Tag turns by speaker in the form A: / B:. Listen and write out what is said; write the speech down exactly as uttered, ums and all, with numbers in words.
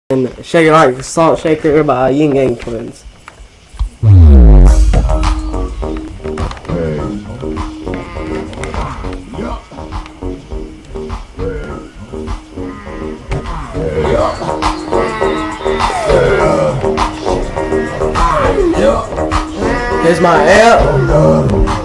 A: And shake it like salt shaker by Yin Yang Twins. Here's my app.